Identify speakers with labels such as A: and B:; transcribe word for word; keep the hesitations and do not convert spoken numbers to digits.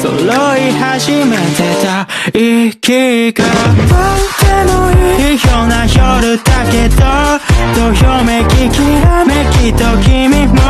A: 揃い始めてた息がとってもいいような夜だけどどよめききらめきと君も